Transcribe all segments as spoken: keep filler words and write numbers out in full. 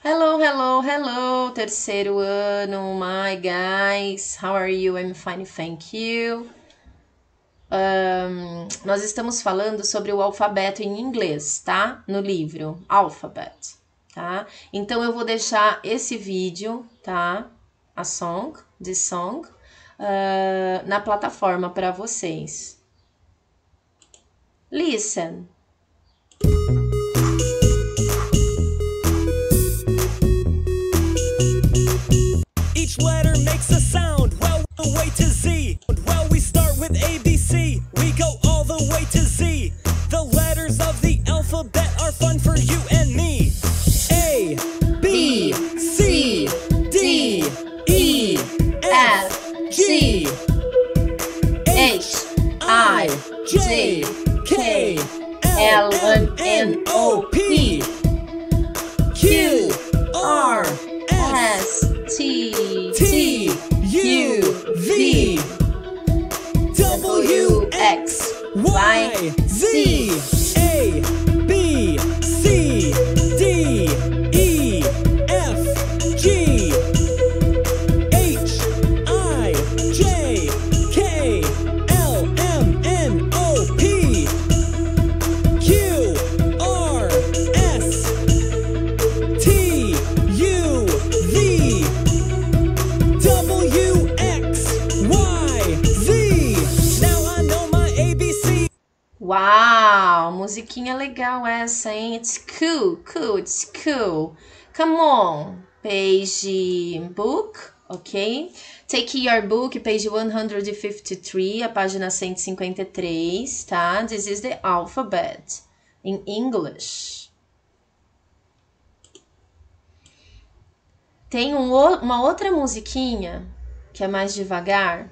Hello, hello, hello, terceiro ano, my guys. How are you? I'm fine, thank you. Um, nós estamos falando sobre o alfabeto em inglês, tá? No livro Alphabet, tá? Então eu vou deixar esse vídeo, tá? A song, the song, uh, na plataforma para vocês. Listen. Each letter makes a sound, well, the way to Z. Well, we start with A, B, C, we go all the way to Z. The letters of the alphabet are fun for you and me. A, B, C, D, E, F, G, H, I, J, K, L, M, N, O, P, Q, R, S, T, T, U, V, W, X, Y, Z, A, B, C, D, E, F, G, H, I, J, K, L, M, N, O, P, Q, R, S, T, U, V, W, X, Y, Z. Now I know my A B C. Uau, musiquinha legal essa, hein? It's cool, cool, it's cool. Come on, page book, ok? Take your book, page one hundred fifty-three, a página cento e cinquenta e três, tá? This is the alphabet in English. Tem um, uma outra musiquinha que é mais devagar.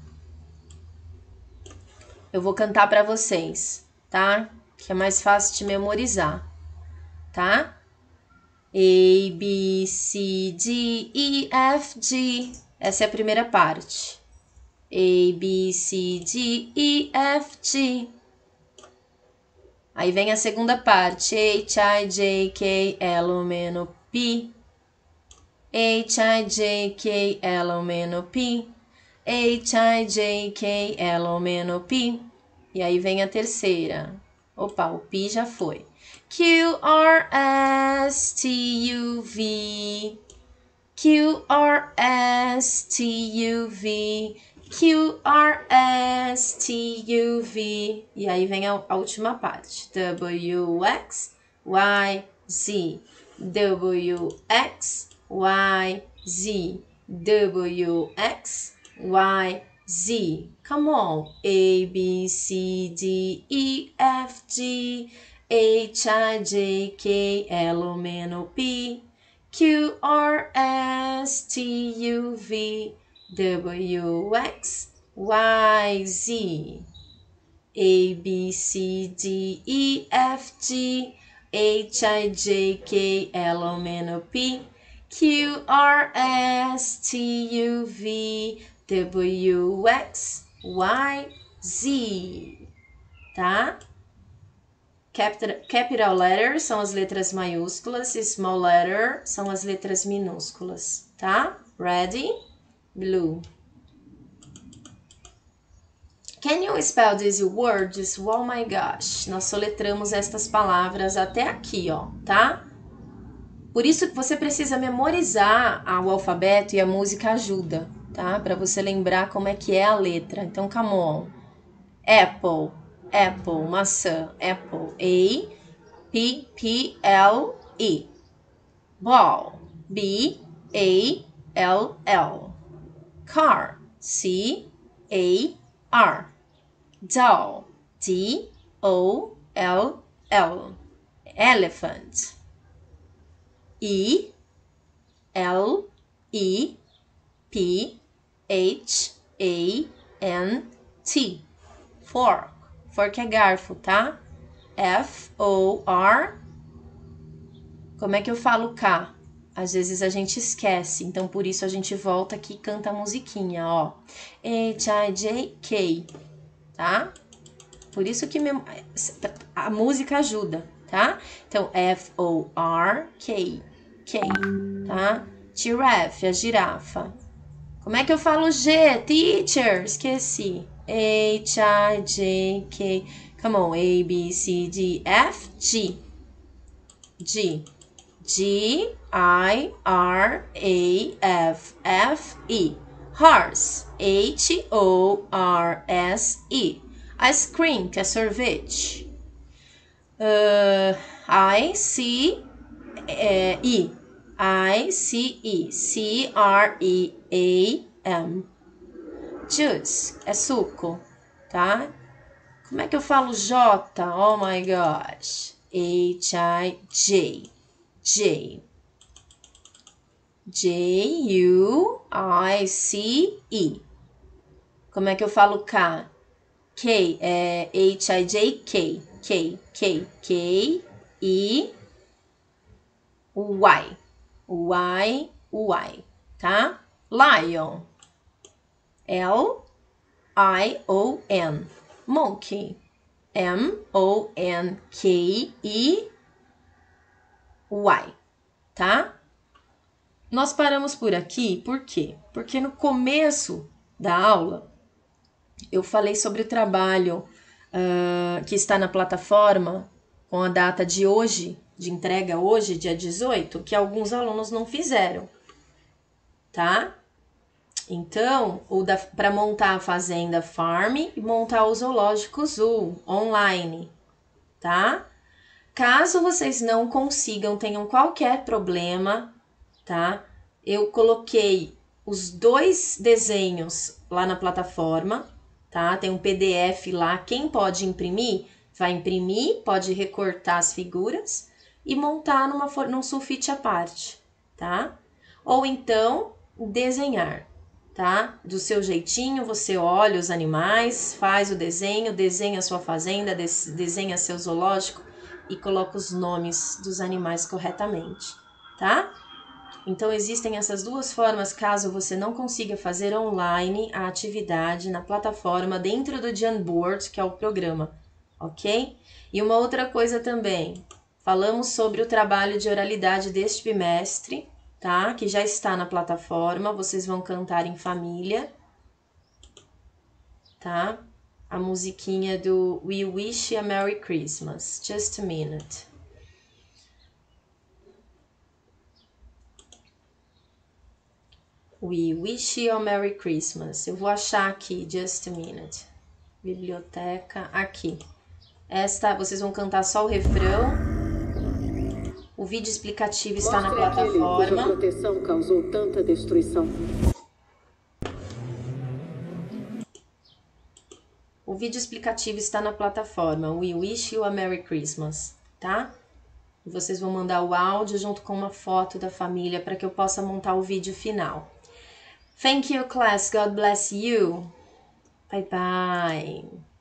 Eu vou cantar para vocês, tá? Que é mais fácil de memorizar, tá? A, B, C, D, E, F, G. Essa é a primeira parte. A, B, C, D, E, F, G. Aí vem a segunda parte. H, I, J, K, L, M, N, O, P. H, I, J, K, L, M, N, O, P. H, I, J, K, L, M, N, O, P. E aí vem a terceira. Opa, o P já foi. Q, R, S, T, U, V. Q, R, S, T, U, V. Q, R, S, T, U, V. E aí vem a, a última parte. W, X, Y, Z. W, X, Y, Z. W, X, Y, Z. Come on. A, B, C, D, E, F, G, H, I, J, K, L, M, N, O, P, Q, R, S, T, U, V, W, X, Y, Z. A, B, C, D, E, F, G, H, I, J, K, L, M, N, O, P, Q, R, S, T, U, V, W, X, Y, Z, tá? Capital, capital letter são as letras maiúsculas, small letter são as letras minúsculas, tá? Ready? Blue. Can you spell these words? Oh my gosh, nós soletramos estas palavras até aqui, ó, tá? Por isso que você precisa memorizar o alfabeto e a música ajuda, tá? Para você lembrar como é que é a letra. Então, come on. Apple, apple, maçã, apple. A, P, P, L, E. Ball, B, A, L, L. Car, C, A, R. Doll, D, O, L, L. Elephant, E, L, E, P, H, A, N, T. Fork. Fork é garfo, tá? F, O, R. Como é que eu falo K? Às vezes a gente esquece, então por isso a gente volta aqui e canta a musiquinha, ó. H, I, J, K, tá? Por isso que a música ajuda, tá? Então, F, O, R, K. K, tá? Giraffe, a girafa. Como é que eu falo G? Teacher, esqueci. H, I, J, K. Come on, A, B, C, D, F, G. G. G, I, R, A, F, F, E. Horse, H, O, R, S, E. Ice cream, que é sorvete. Uh, I, C, E. I, C, E. C, R, E, A, M. Juice, é suco, tá? Como é que eu falo J? Oh my gosh. H, I, J. J. J, U, I, C, E. Como é que eu falo K? K, é H, I, J, K. K, K, K, E, Y. Y, Y, tá? Lion. L, I, O, N. Monkey. M, O, N, K, E, Y, tá? Nós paramos por aqui, por quê? Porque no começo da aula, eu falei sobre o trabalho uh, que está na plataforma com a data de hoje, de entrega hoje, dia dezoito, que alguns alunos não fizeram, tá? Então, para montar a fazenda farm e montar o zoológico zoo online, tá? Caso vocês não consigam, tenham qualquer problema, tá? Eu coloquei os dois desenhos lá na plataforma, tá? Tem um P D F lá, quem pode imprimir, vai imprimir, pode recortar as figuras e montar numa, num sulfite à parte, tá? Ou então, desenhar, tá? Do seu jeitinho, você olha os animais, faz o desenho, desenha a sua fazenda, desenha seu zoológico e coloca os nomes dos animais corretamente, tá? Então, existem essas duas formas caso você não consiga fazer online a atividade na plataforma dentro do Jamboard, que é o programa, ok? E uma outra coisa também, falamos sobre o trabalho de oralidade deste bimestre, tá? Que já está na plataforma, vocês vão cantar em família, tá? A musiquinha do We Wish You a Merry Christmas. Just a minute. We Wish You a Merry Christmas. Eu vou achar aqui, just a minute. Biblioteca, aqui. Esta, vocês vão cantar só o refrão. O vídeo explicativo está na plataforma. Cuja proteção causou tanta destruição. O vídeo explicativo está na plataforma. We Wish You a Merry Christmas, tá? E vocês vão mandar o áudio junto com uma foto da família para que eu possa montar o vídeo final. Thank you, class. God bless you. Bye bye.